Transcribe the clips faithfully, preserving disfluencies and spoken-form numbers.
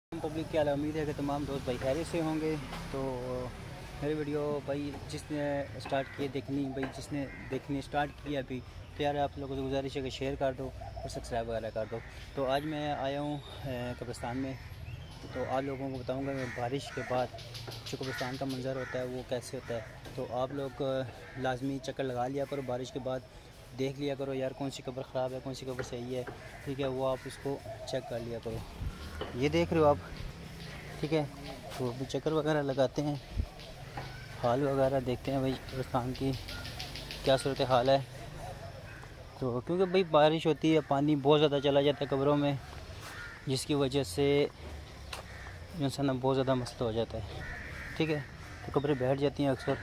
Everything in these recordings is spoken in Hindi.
पब्लिक की आला उम्मीद है कि तमाम दोस्त भाई खैरियत से होंगे। तो मेरी वीडियो भाई जिसने स्टार्ट किए देखनी भाई जिसने देखनी स्टार्ट किया अभी तो यार आप लोगों से गुजारिश है कि शेयर कर दो और सब्सक्राइब वगैरह कर दो। तो आज मैं आया हूँ कब्रिस्तान में, तो आप लोगों को बताऊँगा कि बारिश के बाद जो कब्रिस्तान का मंज़र होता है वो कैसे होता है। तो आप लोग लाजमी चक्कर लगा लिया करो, बारिश के बाद देख लिया करो यार कौन सी कब्र ख़राब है कौन सी कब्र सही है, ठीक है, वो आप उसको चेक कर लिया करो। ये देख रहे हो आप, ठीक है। तो अभी चक्कर वगैरह लगाते हैं, हाल वगैरह देखते हैं भाई कब्रिस्तान की क्या सूरत हाल है। तो क्योंकि भाई बारिश होती है, पानी बहुत ज़्यादा चला जाता है कब्रों में, जिसकी वजह से इंसान बहुत ज़्यादा मसला हो जाता है, ठीक है। तो कब्रें बैठ जाती हैं अक्सर।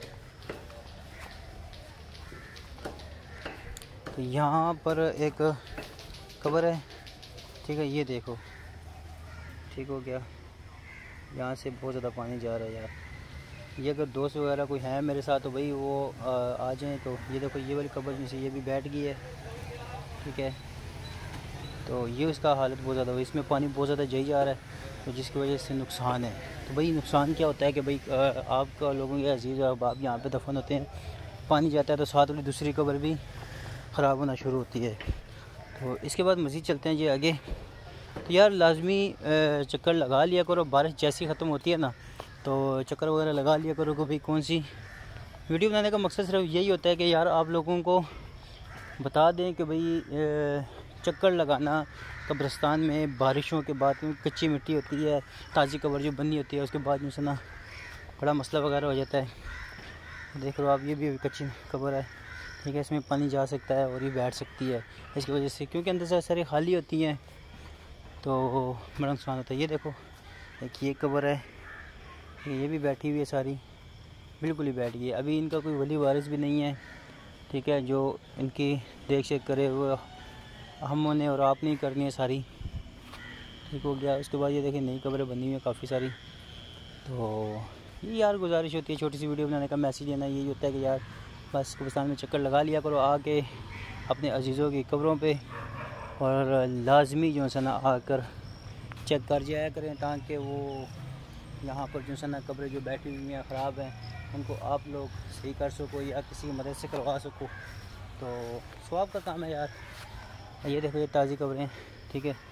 तो यहाँ पर एक कब्र है, ठीक है, ये देखो, ठीक हो गया। यहाँ से बहुत ज़्यादा पानी जा रहा है यार। ये अगर दोस्त वगैरह कोई है मेरे साथ तो भाई वो आ, आ जाएँ। तो ये देखो ये वाली कब्र में से ये भी बैठ गई है, ठीक है। तो ये उसका हालत बहुत ज़्यादा हुई, इसमें पानी बहुत ज़्यादा जाई जा रहा है, तो जिसकी वजह से नुकसान है। तो भाई नुकसान क्या होता है कि भाई आपका लोगों के अजीज़ और बाप यहाँ पे दफन होते हैं, पानी जाता है तो साथ वाली दूसरी कब्र भी ख़राब होना शुरू होती है। तो इसके बाद मज़ीद चलते हैं जी आगे। तो यार लाजमी चक्कर लगा लिया करो, बारिश जैसी ख़त्म होती है ना तो चक्कर वगैरह लगा लिया करो कि भाई कौन सी वीडियो बनाने का मकसद सिर्फ यही होता है कि यार आप लोगों को बता दें कि भाई चक्कर लगाना कब्रिस्तान में बारिशों के बाद, कच्ची मिट्टी होती है, ताज़ी कब्र जो बनी होती है उसके बाद में ना बड़ा मसला वगैरह हो जाता है। देख लो आप, ये भी कच्ची कब्र है, ठीक है, इसमें पानी जा सकता है और ये बैठ सकती है इसकी वजह से, क्योंकि अंदर से सारी खाली होती हैं तो बड़ा नुकसान होता है। ये देखो एक ये कब्र है, ये भी बैठी हुई है, सारी बिल्कुल ही बैठ गई है। अभी इनका कोई वली वारिस भी नहीं है, ठीक है, जो इनकी देख शेख करे, वो हमों ने और आपने ही करनी है सारी, ठीक हो गया। उसके बाद ये देखिए नई कब्रें बनी हुई हैं काफ़ी सारी। तो ये यार गुजारिश होती है छोटी सी वीडियो बनाने का, मैसेज देना यही होता है कि यार बस कब्रिस्तान में चक्कर लगा लिया करो आके अपने अजीज़ों की कब्रों पे, और लाजमी जो है ना आकर चेक कर जाया करें, ताकि वो यहाँ पर जो है ना कब्रें जो बैठी हुई हैं ख़राब हैं उनको आप लोग सही कर सको या किसी की मदद से करवा सको। तो सवाब का काम है यार। ये देखो ये ताज़ी कब्रें, ठीक है,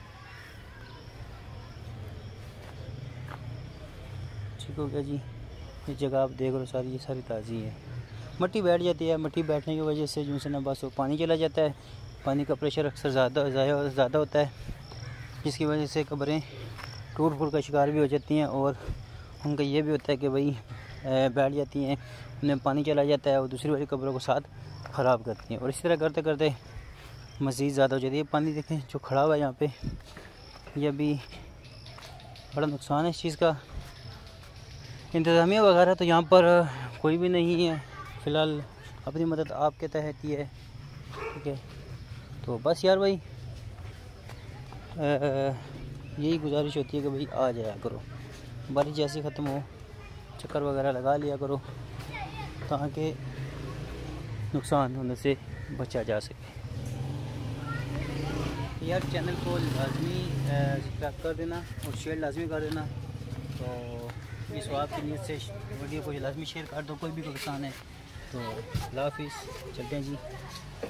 ठीक हो गया जी। ये जगह आप देख लो सारी, ये सारी ताज़ी है। मिट्टी बैठ जाती है, मिट्टी बैठने की वजह से जो है ना बस वो पानी चला जाता है, पानी का प्रेशर अक्सर ज़्यादा ज़्यादा होता है, जिसकी वजह से कब्रें टूट फूट का शिकार भी हो जाती हैं। और उनका ये भी होता है कि भाई बैठ जाती हैं, उन्हें पानी चला जाता है और दूसरी वाली कब्रों को साथ ख़राब करती हैं, और इसी तरह करते करते मज़ीद ज़्यादा हो जाती है। पानी देखें जो खड़ा हुआ है यहाँ पे, ये अभी बड़ा नुकसान है इस चीज़ का। इंतज़ामिया वगैरह तो यहाँ पर कोई भी नहीं है फ़िलहाल, अपनी मदद आपके तहत ही है, ठीक है। तो बस यार भाई यही गुजारिश होती है कि भाई आ जाया करो, बारिश जैसी ख़त्म हो चक्कर वगैरह लगा लिया करो ताकि नुकसान होने से बचा जा सके। यार चैनल को लाजमी सब्सक्राइब कर देना और शेयर लाजमी कर देना। तो इस स्वाब की नीयत से वीडियो को लाजमी शेयर कर दो, कोई भी नुकसान है। तो अल्लाह हाफिज़, चलते हैं जी।